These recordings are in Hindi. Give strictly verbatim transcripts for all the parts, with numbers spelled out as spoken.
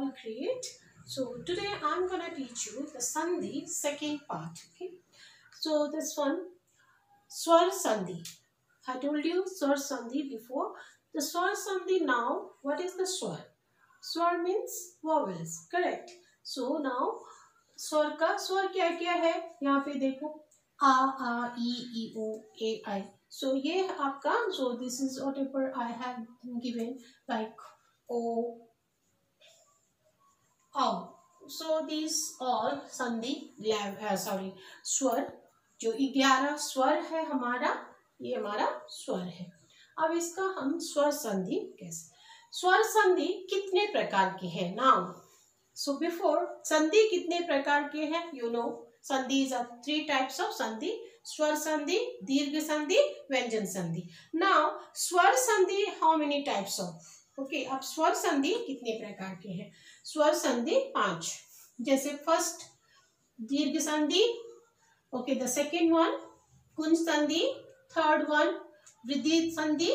all great. So today I'm gonna teach you the Sandhi second part. Okay. So this one, Swar Sandhi. I told you Swar Sandhi before. The Swar Sandhi now, what is the Swar? Swar means vowels, correct? So now स्वर का स्वर क्या क्या है यहाँ पे देखो आ आ ई ई ओ ए आई. सो ये आपका so this is whatever I have given like ओ औ. सो दिस ऑल संधि सॉरी स्वर जो ग्यारह स्वर है हमारा, ये हमारा स्वर है. अब इसका हम स्वर संधि कैसे, स्वर संधि कितने प्रकार की है नाउ. So before संधि कितने प्रकार के हैं you know. संधि is of three types of संधि, स्वर संधि, दीर्घ संधि, व्यंजन संधि. Now स्वर संधि how many types of? Okay, अब स्वर संधि कितने प्रकार के हैं. स्वर संधि पांच. जैसे फर्स्ट दीर्घ संधि, okay the second one कुंज संधि, थर्ड वन वृद्धि संधि,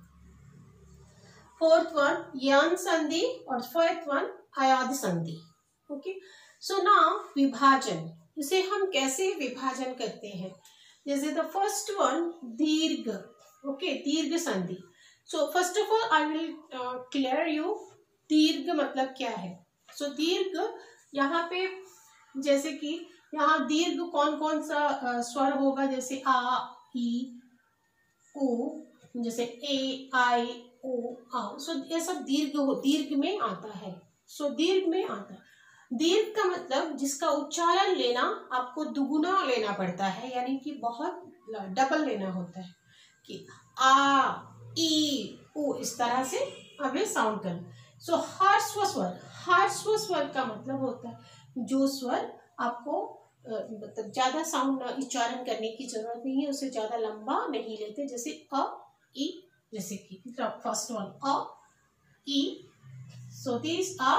फोर्थ वन यन संधि और फिफ्थ वन आयाद संधि. ओके. सो नाउ विभाजन, इसे हम कैसे विभाजन करते हैं. जैसे द फर्स्ट वन दीर्घ. ओके, दीर्घ संधि. So first of all I will clear you दीर्घ मतलब क्या है. सो so, दीर्घ यहाँ पे जैसे कि यहाँ दीर्घ कौन कौन सा uh, स्वर होगा, जैसे आ ई उ, जैसे ए आई ओ आओ. सो ये सब दीर्घ दीर्घ में आता है. सो so, दीर्घ में आता है. दीर्घ का मतलब जिसका उच्चारण लेना आपको दुगुना लेना पड़ता है, यानी कि बहुत डबल लेना होता है कि आ ई उ इस तरह से हमें साउंड करना. सो ह्रस्व स्वर, ह्रस्व स्वर का मतलब होता है जो स्वर आपको मतलब ज्यादा साउंड उच्चारण करने की जरूरत नहीं है, उसे ज्यादा लंबा नहीं लेते. जैसे अ ई, जैसे कि फर्स्ट वन अ ई. सो दिस आर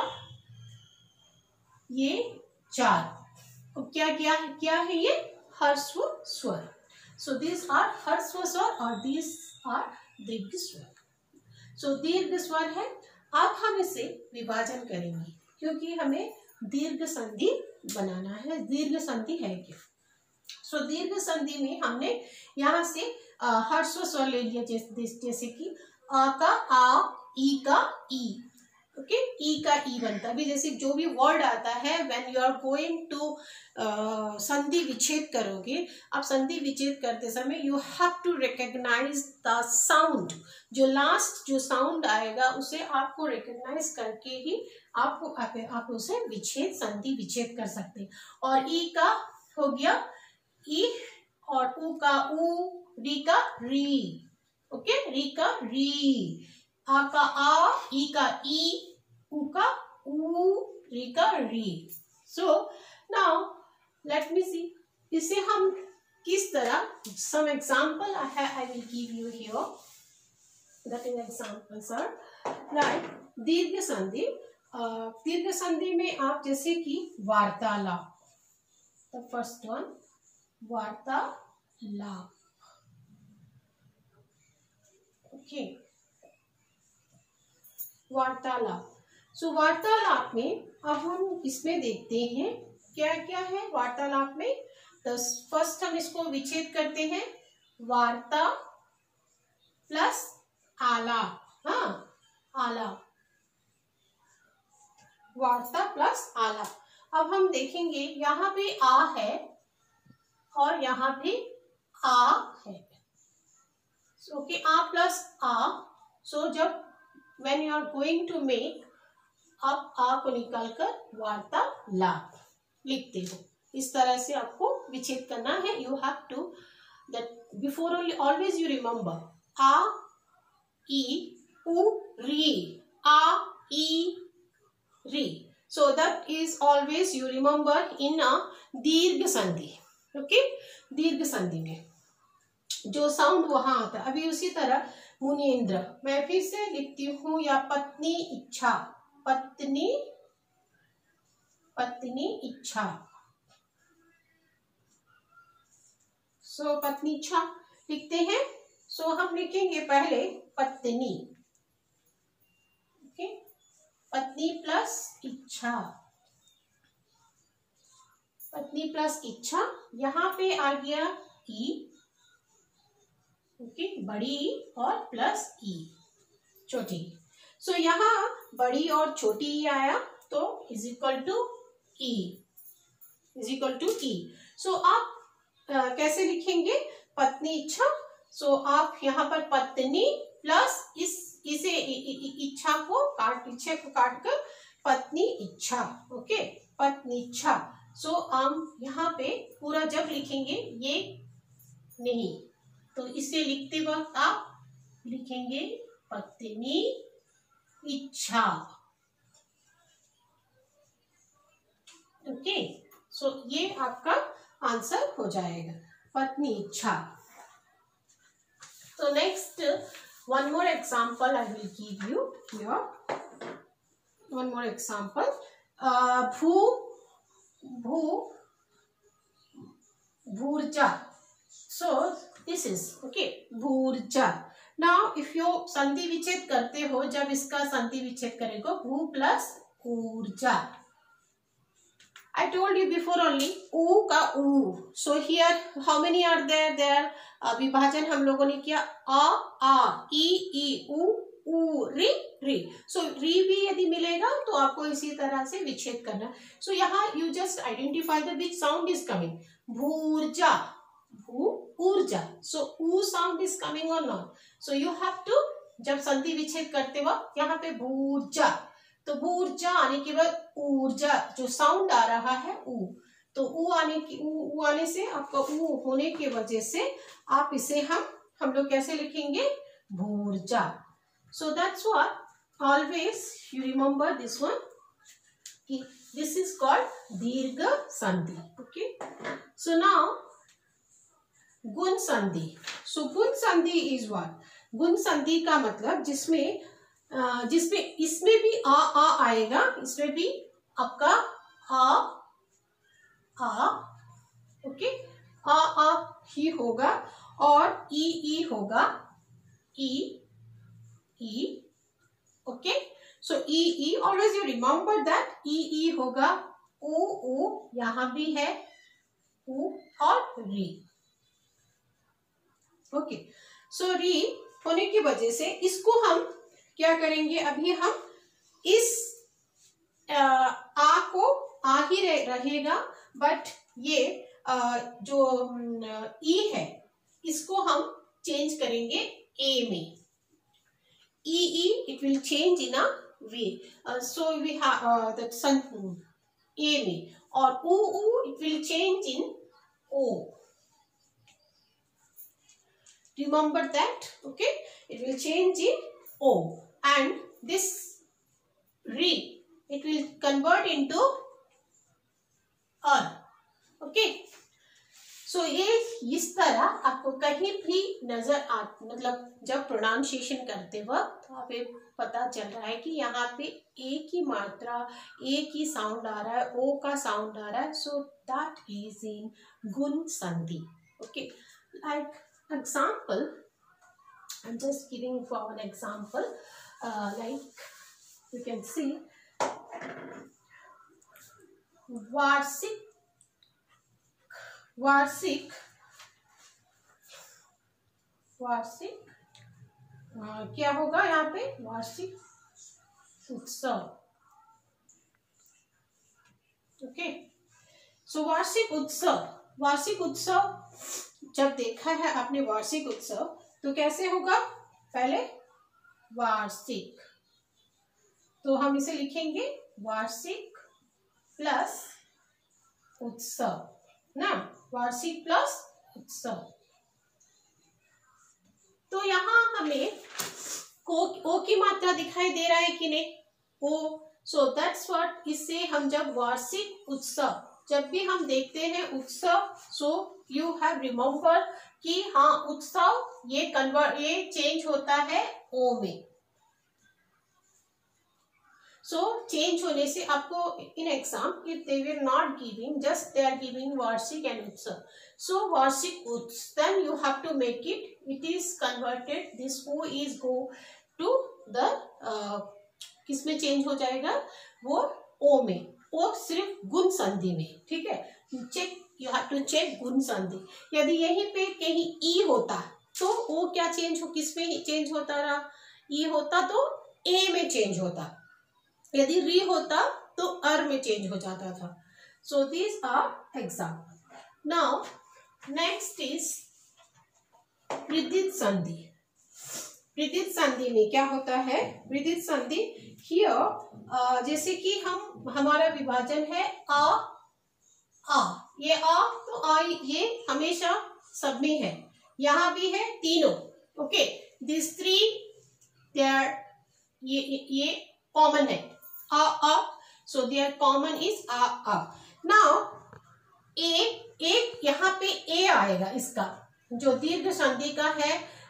ये चार. तो क्या क्या है, क्या है ये ह्रस्व स्वर. सो दिस आर ह्रस्व स्वर और दिस आर दीर्घ स्वर. सो दीर्घ स्वर है. अब हम इसे विभाजन करेंगे क्योंकि हमें दीर्घ संधि बनाना है. दीर्घ संधि है क्या. सो so, दीर्घ संधि में हमने यहाँ से ह्रस्व स्वर ले लिया, जैसे जैसे कि आ का आ, ई का ई. ओके, ई का ई बनता है. अभी जैसे जो भी वर्ड आता है when you are going to संधि विच्छेद करोगे, आप संधि विच्छेद करते समय you have to recognize the sound. जो लास्ट जो साउंड आएगा उसे आपको रिकॉग्नाइज करके ही आपको आप, आप उसे विच्छेद संधि विच्छेद कर सकते हैं. और ई का हो गया ई और उ का उ, री का री. ओके, री का री, आ का आ, ई का ई, उ का उ, री का री. सो नाउ लेट मी सी इसे हम किस तरह, some example I will give you here. That is examples are like दीर्घ संधि. दीर्घ संधि में आप जैसे कि वार्तालाप, द फर्स्ट वन वार्तालाप. ओके, वार्तालाप. सो वार्तालाप में अब हम इसमें देखते हैं क्या क्या है वार्तालाप में. तो फर्स्ट हम इसको विच्छेद करते हैं, वार्ता प्लस आलाप. हाँ, आलाप, वार्ता प्लस आलाप. अब हम देखेंगे यहाँ पे आ है और यहाँ पे आ है. ओके, आ प्लस आ. सो जब when you are going to make, आप आ को निकालकर वार्तालाप लिखते हो. इस तरह से आपको विच्छेद करना है. You have to that before always you remember आ ई उ री, आ ई री. So that is always you remember in a दीर्घ संधि. ओके, दीर्घ संधि में जो साउंड वहां आता है. अभी उसी तरह मुनीन्द्र, मैं फिर से लिखती हूँ, या पत्नी इच्छा, पत्नी पत्नी इच्छा. सो so, पत्नी इच्छा लिखते हैं. सो so, हम लिखेंगे पहले पत्नी. ओके, पत्नी प्लस इच्छा, पत्नी प्लस इच्छा, यहाँ पे आ गया ई, ओके, बड़ी और प्लस ई छोटी। सो so, यहाँ बड़ी और छोटी ई आया तो इज इक्वल टू ई, इज इक्वल टू ई। सो आप आ, कैसे लिखेंगे पत्नी इच्छा? सो so, आप यहाँ पर पत्नी प्लस इस इसे इच्छा को काट इच्छा को काट कर पत्नी इच्छा, ओके, पत्नी इच्छा। सो so, हम यहाँ पे पूरा जब लिखेंगे ये नहीं, तो इसे लिखते वक्त आप लिखेंगे पत्नी इच्छा, ओके। सो ये आपका आंसर हो जाएगा, पत्नी इच्छा। तो next one more example I will give you here, one more example. भू भू भूर्जा, सो दिस इज ओके, भूर्जा। नाउ इफ यू संधि विच्छेद करते हो, जब इसका संधि विच्छेद करेगा भू प्लस ऊर्जा, I told you before only ऊ का ऊ। So here how many are there? There विभाजन हम लोगों ने किया अ आ ई ई ऊ ऊ री री। सो री भी यदि मिलेगा तो आपको इसी तरह से विच्छेद करना। सो so, यहाँ you just identify the which sound is coming. भूर्जा, भू ऊर्जा। So ऊ sound is coming or not? So you have to जब संधि विच्छेद करते वक्त यहाँ पे भूर्जा, तो ऊर्जा आने के बाद ऊर्जा जो साउंड आ रहा है ऊ, तो ऊ आने की ऊ आने से आपका ऊ होने की वजह से आप इसे हम हम लोग कैसे लिखेंगे भूर्जा। So that's what always you remember this one कि दिस इज कॉल्ड दीर्घ संधि, ओके। सो नाउ गुण संधि। सो गुण संधि इज व्हाट, गुण संधि का मतलब जिसमें जिसमें इसमें भी आ आ आएगा, इसमें भी आपका आ आ ओके आ आ ही होगा और ई ई होगा, ई ई ओके। सो ई ई ऑलवेज यू रिमेम्बर दैट ई ई होगा, ऊ ऊ यहाँ भी है ऊ और री, ओके। सो री होने की वजह से इसको हम क्या करेंगे, अभी हम इस आ, आ को आ ही रहेगा, बट ये आ, जो ई है इसको हम चेंज करेंगे ए में, ई ई it will change in a way, so we have that सन ए में, और ऊ ऊ इट विल चेंज इन ओ, remember that, okay, it will change in O, and this re it will convert into R, okay. So ये इस तरह आपको कहीं भी नजर आ, मतलब जब प्रोनाउंसिएशन करते वक्त आप ये पता चल रहा है कि यहाँ पे एक ही मात्रा एक ही साउंड आ रहा है, ओ का साउंड आ रहा है, सो दैट इज इन गुण संधि, okay. Like example, I'm just giving for an example, uh, like you can see वार्षिक, वार्षिक वार्षिक uh, क्या होगा यहाँ पे वार्षिक उत्सव, ओके। सो वार्षिक उत्सव, वार्षिक उत्सव जब देखा है आपने वार्षिक उत्सव तो कैसे होगा, पहले वार्षिक, तो हम इसे लिखेंगे वार्षिक प्लस उत्सव ना, वार्षिक प्लस उत्सव। तो यहाँ हमें को ओ की मात्रा दिखाई दे रहा है कि नहीं, ओ, सो दैट्स व्हाट, इससे हम जब वार्षिक उत्सव जब भी हम देखते हैं उत्सव, सो यू हैव रिमेम्बर कि हाँ उत्सव ये कन्वर्ट ये चेंज होता है ओ में। सो so, चेंज होने से आपको in exam if they will not giving, just they are giving वार्षिक एंड उत्सव, सो वार्षिक उत्सव then you have to make it, it is converted, this ओ इज गो टू द किस में चेंज हो जाएगा, वो ओ में, ओ सिर्फ गुण संधि में, ठीक है। Check, you have to check गुण संधि। यदि यहीं पे कहीं ई होता तो ओ क्या चेंज हो, किस में चेंज होता रहा, ई होता तो ए में चेंज होता, यदि री होता तो अर में चेंज हो जाता था। So these are example. Now next is विदित संधि। विदित संधि में क्या होता है, विदित संधि हियर जैसे कि हम, हमारा विभाजन है आ आ, ये आ तो आ ये हमेशा सब में है, यहाँ भी है तीनों, ओके। दिस थ्री देयर, ये ये कॉमन है आ आ, सो देयर कॉमन इज आ आ। नाउ ए, एक यहाँ पे ए आएगा, इसका जो दीर्घ संधि का है,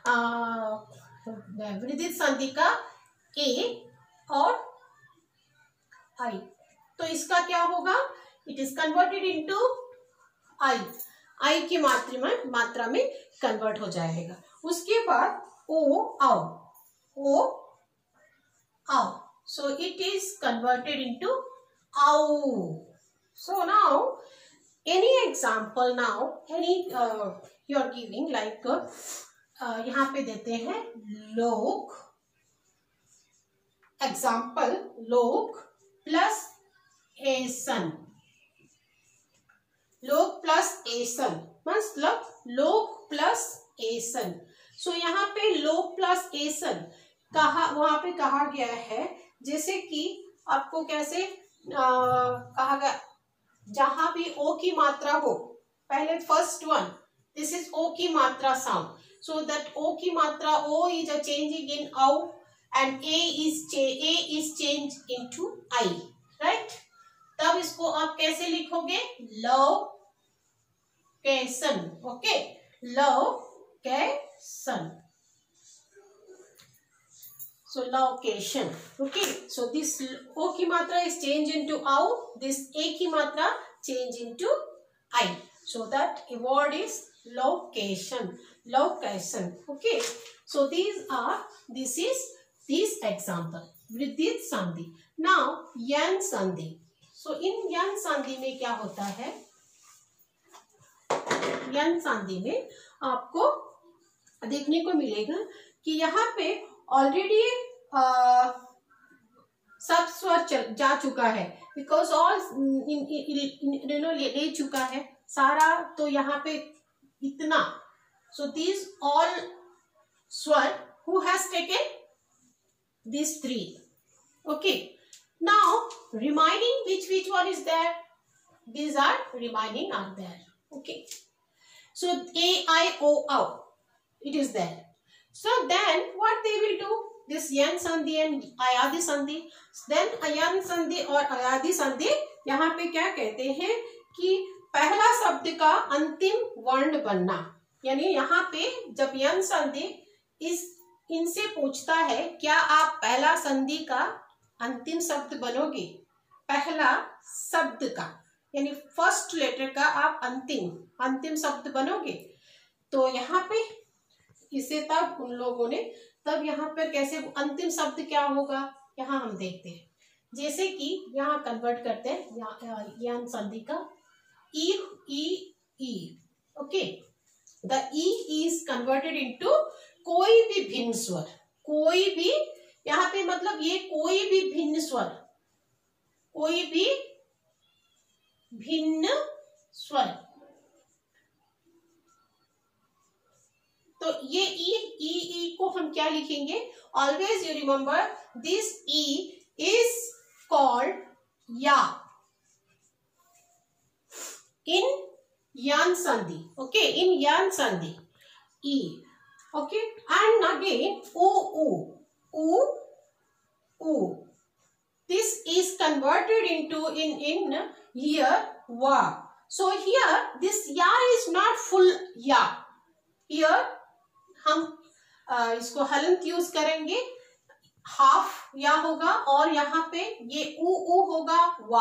विदित संधि का ए और आई, तो इसका क्या होगा, इट इज कन्वर्टेड इनटू आई, आई की मात्रा में मात्रा में कन्वर्ट हो जाएगा। उसके बाद ओ आओ, ओ आओ, so it is converted into आओ। So now any example, now any uh, you are giving like uh, यहाँ पे देते हैं लोक, एग्जाम्पल लोक प्लस एसन, लोक प्लस एसन मतलब लोक प्लस एसन। सो यहाँ पे लोक प्लस एसन कहा, वहां पे कहा गया है, जैसे कि आपको कैसे आ, कहा गया, जहां भी ओ की मात्रा हो, पहले फर्स्ट वन, दिस इज ओ की मात्रा साउंड, सो दैट ओ की मात्रा, ओ इज अ चेंजिंग इन औ एंड ए इज ए इज चेंज इनटू आई, राइट। तब इसको आप कैसे लिखोगे, लव कैसन, ओके, लव कैसन, so location, okay, so this o की मात्रा is change into au, this a की मात्रा change into I, so that a word is location, location, okay. So these are, this is this example विदित संधि। now yan संधि, so in yan संधि में क्या होता है, yan संधि में आपको देखने को मिलेगा कि यहाँ पे ऑलरेडी सब स्वर चल जा चुका है, बिकॉज ऑल नो ले, ले चुका है सारा, तो यहाँ पे इतना, सो दिस ऑल स्वर who has taken this three, okay. Now remaining which which one is there, these are remaining are there, okay. So a I o au, it is there. So then what they will do, this yan sandhi and ayadi sandhi, then yan sandhi और ayadi sandhi यहाँ पे क्या कहते हैं कि पहला शब्द का अंतिम वर्ण बनना, यानी यहाँ पे जब यन संधि इस इनसे पूछता है क्या आप पहला संधि का अंतिम शब्द बनोगे, पहला शब्द का यानी फर्स्ट लेटर का आप अंतिम अंतिम शब्द बनोगे, तो यहाँ पे इसे तब उन लोगों ने तब यहाँ पे कैसे अंतिम शब्द क्या होगा, यहाँ हम देखते हैं। जैसे कि यहाँ कन्वर्ट करते हैं यन संधि का ई ई ई, ओके, द ई इज कन्वर्टेड इनटू कोई भी भिन्न स्वर, कोई भी यहाँ पे मतलब ये कोई भी भिन्न स्वर, कोई भी भिन्न स्वर, तो ये ई ई ई को हम क्या लिखेंगे, ऑलवेज यू रिमेम्बर दिस ई इज कॉल्ड या इन yan sandhi, okay, in yan sandhi e, okay, and again o o o o, this is converted into in in here wa, so here this ya is not full ya, here हम uh, इसको हलंत यूज करेंगे, हाफ या होगा और यहाँ पे ये उ उ होगा वा,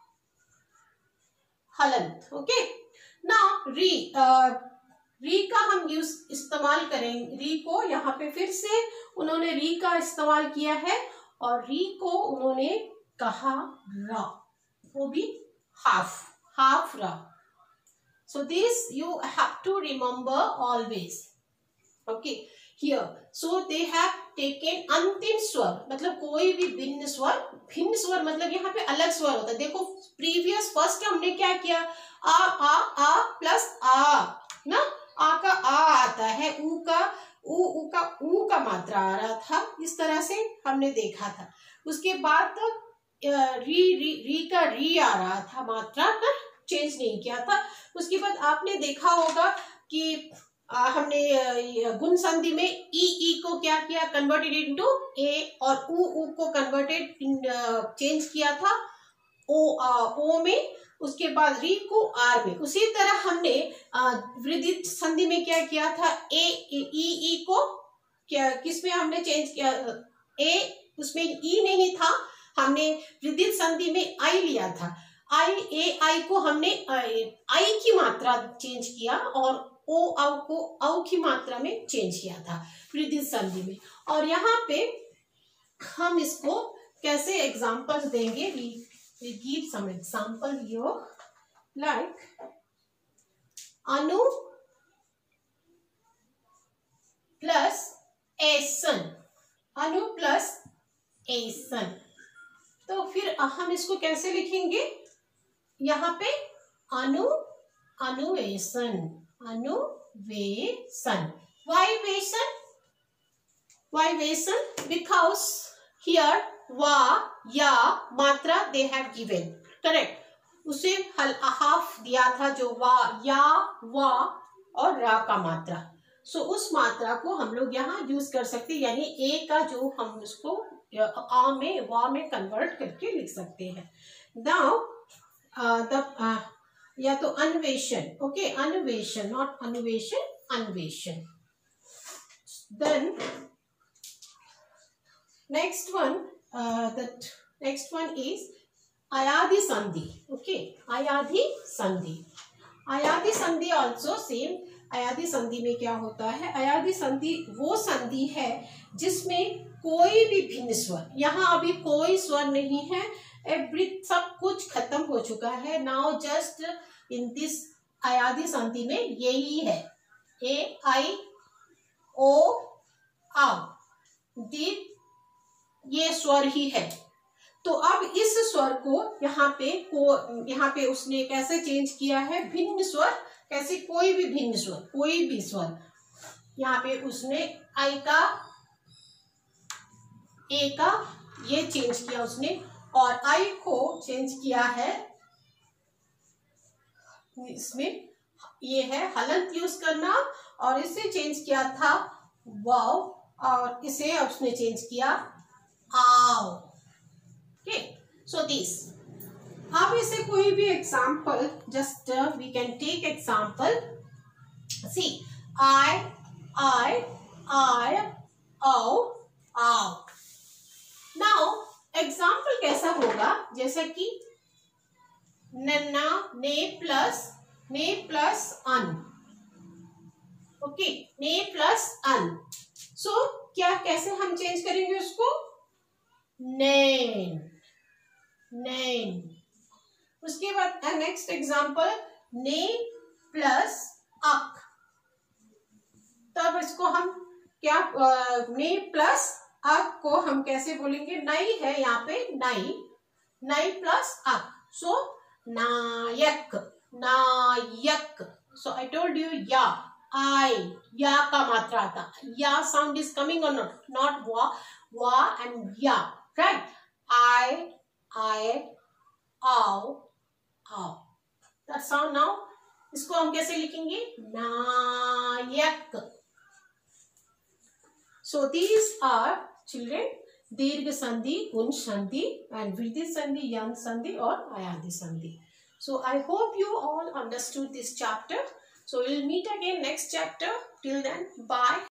हलंत, ओके। ना री uh, री का हम यूज इस्तेमाल करेंगे, री को यहाँ पे फिर से उन्होंने री का इस्तेमाल किया है और री को उन्होंने कहा रा, वो भी हाफ, हाफ रा. So this you have to remember always. Okay, here. So they have taken अंतिम स्वर, मतलब कोई भी भिन्न स्वर, भिन्न स्वर मतलब यहाँ पे अलग स्वर होता है. देखो प्रीवियस फर्स्ट हमने क्या किया, आ आ आ प्लस आ ना, आ का आ आता है, ऊ का ऊ ऊ का ऊ का मात्रा आ रहा था, इस तरह से हमने देखा था. उसके बाद री री री का री आ रहा था, मात्रा ना चेंज नहीं किया था. उसके बाद आपने देखा होगा कि आ, हमने गुण संधि में ई ई को क्या किया, कन्वर्टेड इनटू ए, और ऊ ऊ को कन्वर्टेड चेंज किया था ओ आ, ओ में. उसके बाद री को आर में. उसी तरह हमने वृद्धि संधि में क्या किया था, ए ई ई को क्या किस में हमने चेंज किया, ए उसमें ई नहीं था, हमने वृद्धि संधि में आई लिया था. आई ए आई को हमने आई की मात्रा चेंज किया और ओ औ को औ की मात्रा में चेंज किया था वृद्धि संधि में. और यहाँ पे हम इसको कैसे एग्जांपल्स देंगे, we we give some example here, like अनु प्लस एसन, अनु प्लस एसन. तो फिर हम इसको कैसे लिखेंगे, यहाँ पे अनु Anveshan, Anveshan. Why वेशन? Why वेशन? Because here वा या मात्रा they have given, correct. उसे हल हाफ दिया था जो वा या वा और रा का मात्रा. सो so, उस मात्रा को हम लोग यहाँ यूज कर सकते हैं, यानी ए का जो हम उसको आ में वा में कन्वर्ट करके लिख सकते हैं. नाउ द या तो अन्वेषण, ओके, अन्वेषण, नॉट अन्वेषण, अन्वेषण. Then next one, that next one is अयादि संधि. ओके, अयादि संधि. अयादि संधि आल्सो सेम. अयादि संधि में क्या होता है, अयादि संधि वो संधि है जिसमें कोई भी भिन्न स्वर, यहाँ अभी कोई स्वर नहीं है, एवरी सब कुछ खत्म हो चुका है. नाउ जस्ट इन दिस अयादि संधि में यही है, ए आई ओ आ, दी, ये स्वर ही है. तो अब इस स्वर को यहाँ पे को यहाँ पे उसने कैसे चेंज किया है, भिन्न स्वर, कैसे, कोई भी भिन्न स्वर, कोई भी स्वर, यहाँ पे उसने आई का ए का ये चेंज किया उसने, और आई को चेंज किया है इसमें, ये है हलंत यूज करना, और इसे चेंज किया था वाव, और इसे उसने चेंज किया आओ. Okay, so this. अब इसे कोई भी example, just we can take example. सी आई आई आई आओ आओ. नाउ एग्जाम्पल कैसा होगा, जैसे कि नन्ना ने प्लस ने प्लस अन. ओके, ने प्लस अन. सो क्या, कैसे हम चेंज करेंगे उसको, नैन, नैन. उसके बाद नेक्स्ट एग्जाम्पल, ने प्लस अक. तब इसको हम क्या, ने प्लस अक को हम कैसे बोलेंगे, नई है यहाँ पे, नई, नई प्लस अक. सो नायक, नायक. सो आई टोल्ड यू या, आई, या का मात्रा आता, या साउंड इज कमिंग और नॉट, नॉट वा, वा एंड या, राइट. आई आई आओ आओ, दैट साउंड. नाउ इसको हम कैसे लिखेंगे, नायक. सो दीज आर चिल्ड्रेन दीर्घ संधि, गुण संधि, and वृद्धि संधि, यंग संधि और अयादि संधि. So I hope you all understood this chapter. So we'll meet again next chapter. Till then, bye.